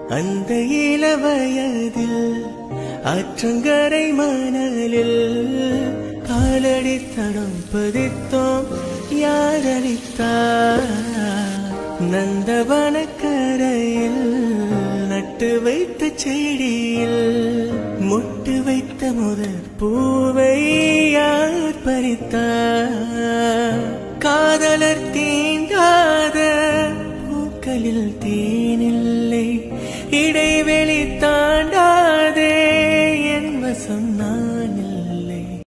அந்த இளவயதில் ஆற்றங்கரை மணலில் காலடி தடம் பதித்தோம் யாரளித்தார் நந்தவனக்கரையில் நட்டு வைத்த செடியில் முட்டு வைத்த முதல் பூவை யார் பறித்தார் காதலர் தீண்டாத பூக்களில் தேனில்லை இடைவே